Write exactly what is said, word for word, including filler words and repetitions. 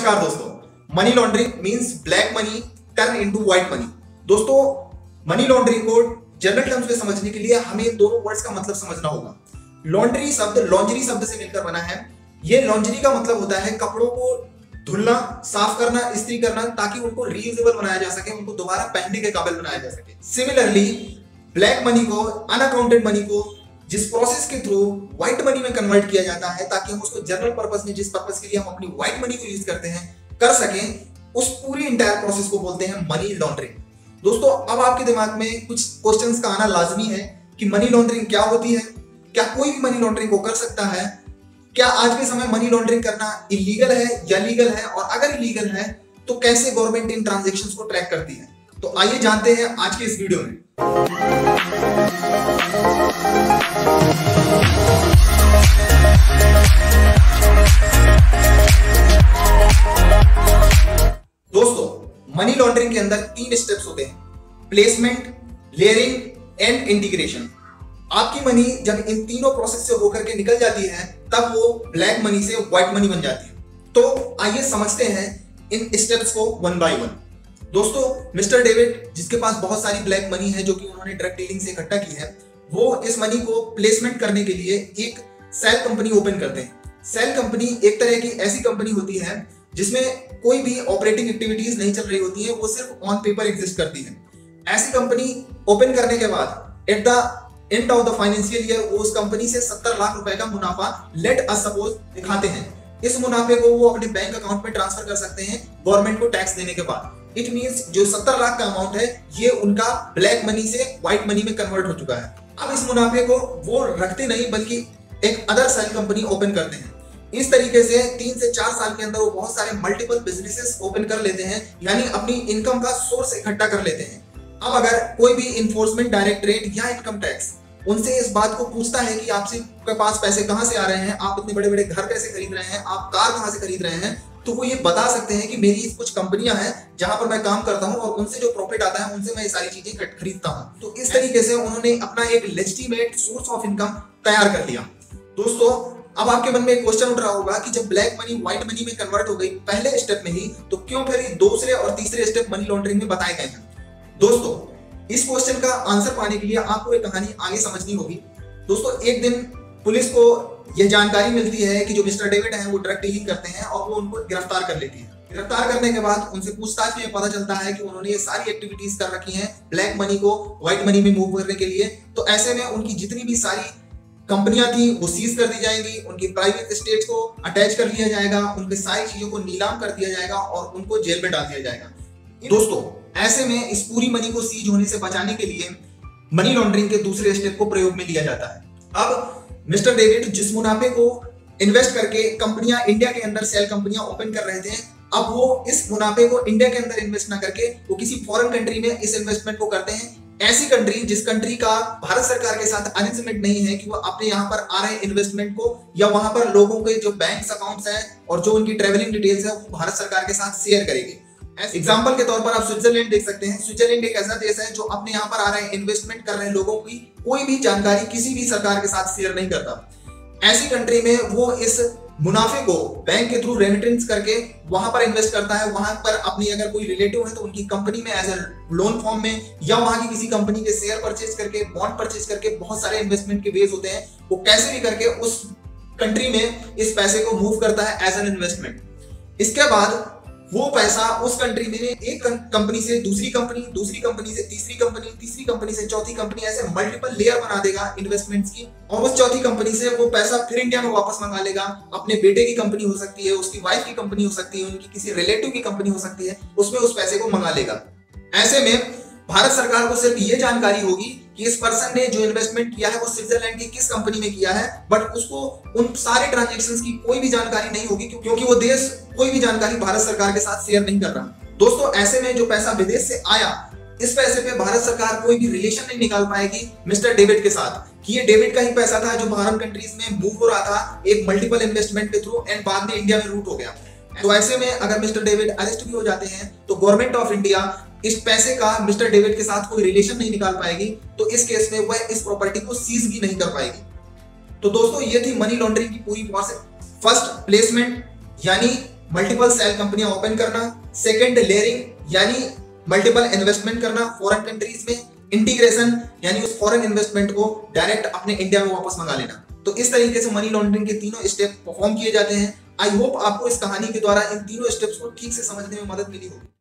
नमस्कार दोस्तों, money laundering means black money turn into white money. दोस्तों, मनी लॉन्ड्रिंग को जनरल टर्म्स में समझने के लिए हमें इन दोनों वर्ड्स का मतलब समझना होगा। लॉन्ड्री शब्द लॉन्जरी शब्द से मिलकर बना है। ये लॉन्जरी का मतलब होता है कपड़ों को धुलना, साफ करना, इस्त्री करना, ताकि उनको रीयूजेबल बनाया जा सके, उनको दोबारा पहनने के काबिल बनाया जा सके। सिमिलरली ब्लैक मनी को, अनअकाउंटेड मनी को जिस प्रोसेस के थ्रू व्हाइट मनी में कन्वर्ट किया जाता है ताकि हम उसको जनरल पर्पस में, जिस पर्पस के लिए हम अपनी व्हाइट मनी को यूज करते हैं, कर सकें, उस पूरी इंटायर प्रोसेस को बोलते हैं मनी लॉन्ड्रिंग। दोस्तों, अब आपके दिमाग में कुछ क्वेश्चंस का आना लाजमी है कि मनी लॉन्ड्रिंग क्या होती है, क्या कोई भी मनी लॉन्ड्रिंग को कर सकता है, क्या आज के समय मनी लॉन्ड्रिंग करना इलीगल है या लीगल है, और अगर इलीगल है तो कैसे गवर्नमेंट इन ट्रांजैक्शंस को ट्रैक करती है। तो आइए जानते हैं आज के इस वीडियो में। दोस्तों, मनी लॉन्ड्रिंग के अंदर तीन स्टेप्स होते हैं: प्लेसमेंट, लेयरिंग एंड इंटीग्रेशन। आपकी मनी जब इन तीनों प्रोसेस से होकर के निकल जाती है तब वो ब्लैक मनी से व्हाइट मनी बन जाती है। तो आइए समझते हैं इन स्टेप्स को वन बाय वन। दोस्तों, मिस्टर डेविड, जिसके पास बहुत सारी ब्लैक मनी है जो कि उन्होंने ड्रग डीलिंग से इकट्ठा की है, वो इस मनी को प्लेसमेंट करने के लिए एक सेल कंपनी ओपन करते हैं। सेल कंपनी एक तरह की ऐसी कंपनी होती है जिसमें कोई भी ऑपरेटिंग एक्टिविटीज नहीं चल रही होती है, वो सिर्फ ऑन पेपर एग्जिस्ट करती है। ऐसी कंपनी ओपन करने के बाद at the end of the financial year वो उस कंपनी से सत्तर लाख रुपए का मुनाफा, लेट अस सपोज, दिखाते हैं। इस मुनाफे को वो अपने बैंक अकाउंट में ट्रांसफर कर सकते हैं गवर्नमेंट को टैक्स देने के बाद। इट मींस जो सत्तर लाख का अमाउंट है ये उनका ब्लैक मनी से व्हाइट मनी में कन्वर्ट हो चुका है। अब इस मुनाफे को वो रखते नहीं बल्कि एक अदर सेल कंपनी ओपन करते हैं। इस तरीके से तीन से चार साल के अंदर वो बहुत सारे मल्टीपल बिजनेसेस ओपन कर लेते हैं, यानी अपनी इनकम का सोर्स इकट्ठा कर लेते हैं। अब अगर कोई भी इन्फोर्समेंट डायरेक्टरेट या इनकम टैक्स उनसे इस बात को पूछता है कि आपसे के पास पैसे कहां से आ रहे हैं, आप इतने बड़े बड़े घर कैसे खरीद रहे हैं, आप कार कहां से खरीद रहे हैं, तो वो ये बता सकते हैं कि मेरी कुछ कंपनियां हैं जहां पर मैं काम करता हूं और उनसे जो प्रॉफिट आता है उनसे मैं ये सारी चीजें खरीदता हूं। तो इस तरीके से उन्होंने अपना एक लेजिटिमेट सोर्स ऑफ इनकम तैयार कर लिया। दोस्तों, अब आपके मन में एक क्वेश्चन उठ रहा होगा कि जब ब्लैक मनी व्हाइट मनी में कन्वर्ट हो गई पहले स्टेप में ही, तो क्यों फिर दूसरे और तीसरे स्टेप मनी लॉन्ड्रिंग में बताए गए हैं। दोस्तों, इस क्वेश्चन का आंसर पाने के लिए आपको एक कहानी आगे समझनी होगी। दोस्तों, एक दिन पुलिस को यह जानकारी मिलती है कि जो मिस्टर डेविड हैं वो ड्रग डीलिंग करते हैं और वो उनको गिरफ्तार कर लेती है। गिरफ्तार करने के बाद उनसे पूछताछ में पता चलता है कि उन्होंने ये सारी एक्टिविटीज कर रखी हैं ब्लैक मनी को व्हाइट मनी में मूव करने के लिए। तो ऐसे में उनकी जितनी भी सारी कंपनियां थी वो सीज कर दी जाएंगी, उनकी प्राइवेट एस्टेट्स को अटैच कर लिया जाएगा, उनकी सारी चीजों को नीलाम कर दिया जाएगा और उनको जेल में डाल दिया जाएगा। दोस्तों, ऐसे में इस पूरी मनी को सीज होने से बचाने के लिए मनी लॉन्ड्रिंग के दूसरे स्टेप को प्रयोग में लिया जाता है। अब मिस्टर डेविड जिस मुनाफे को इन्वेस्ट करके कंपनियां इंडिया के अंदर सेल कंपनियां ओपन कर रहे थे, अब वो इस मुनाफे को इंडिया के अंदर इन्वेस्ट ना करके वो किसी फॉरेन कंट्री में इस इन्वेस्टमेंट को करते हैं। ऐसी कंट्री जिस कंट्री का भारत सरकार के साथ अरेंजमेंट नहीं है कि वो अपने यहाँ पर आ रहे इन्वेस्टमेंट को या वहां पर लोगों के जो बैंक अकाउंट्स हैं और जो उनकी ट्रेवलिंग डिटेल्स है वो भारत सरकार के साथ शेयर करेगी। एग्जाम्पल के तौर पर आप स्विट्जरलैंड देख सकते हैं। स्विट्जरलैंड एक ऐसा देश है जो अपने यहाँ पर आ रहे इन्वेस्टमेंट कर रहे लोगों की कोई भी जानकारी किसी भी सरकार के साथ शेयर नहीं करता। ऐसी कंट्री में वो इस मुनाफे को बैंक के थ्रू रेमिटेंस करके वहां पर इन्वेस्ट करता है। वहां पर अपनी अगर कोई रिलेटिव है तो उनकी कंपनी में एज ए लोन फॉर्म में या वहां की किसी कंपनी के शेयर परचेज करके, बॉन्ड परचेज करके, बहुत सारे इन्वेस्टमेंट के वेज होते हैं, वो कैसे भी करके उस कंट्री में इस पैसे को मूव करता है एज एन इन्वेस्टमेंट। इसके बाद वो पैसा उस कंट्री में एक कंपनी से दूसरी कंपनी, दूसरी कंपनी से तीसरी कंपनी, तीसरी कंपनी से चौथी कंपनी, ऐसे मल्टीपल लेयर बना देगा इन्वेस्टमेंट्स की, और उस चौथी कंपनी से वो पैसा फिर इंडिया में वापस मंगा लेगा। अपने बेटे की कंपनी हो सकती है, उसकी वाइफ की कंपनी हो सकती है, उनकी किसी रिलेटिव की कंपनी हो सकती है, उसमें उस पैसे को मंगा लेगा। ऐसे में भारत सरकार को सिर्फ ये जानकारी होगी कि इस पर्सन ने जो इन्वेस्टमेंट किया है वो स्विट्जरलैंड की किस कंपनी में किया है, बट उसको उन सारे ट्रांजैक्शंस की कोई भी जानकारी नहीं होगी क्योंकि वो देश कोई भी जानकारी भारत सरकार के साथ शेयर नहीं कर रहा। दोस्तों, ऐसे में जो पैसा विदेश से आया, इस पैसे पे भारत सरकार कोई भी रिलेशन नहीं निकाल पाएगी मिस्टर डेविड के साथ कि ये डेविड का ही पैसा था जो फॉरेन कंट्रीज में मूव हो रहा था एक मल्टीपल इन्वेस्टमेंट के थ्रू एंड बाद में इंडिया में रूट हो गया। तो ऐसे में अगर मिस्टर डेविड अरेस्ट भी हो जाते हैं तो गवर्नमेंट ऑफ इंडिया इस पैसे का मिस्टर डेविड के साथ कोई रिलेशन नहीं निकाल पाएगी, तो इस केस में वह इस प्रॉपर्टी को सीज भी नहीं कर पाएगी। तो दोस्तों, ये थी मनी लॉन्ड्रिंग की पूरी प्रोसेस। फर्स्ट, प्लेसमेंट यानी मल्टीपल सेल कंपनियां ओपन करना, सेकंड लेयरिंग यानी मल्टीपल इन्वेस्टमेंट करना फॉरेन कंट्रीज में, इंटीग्रेशन यानी उस फॉरेन इन्वेस्टमेंट को डायरेक्ट अपने इंडिया में वापस मंगा लेना। तो इस तरीके से मनी लॉन्ड्रिंग के तीनों स्टेप परफॉर्म किए जाते हैं। आई होप आपको इस कहानी के द्वारा इन तीनों स्टेप्स को ठीक से समझने में मदद मिली होगी।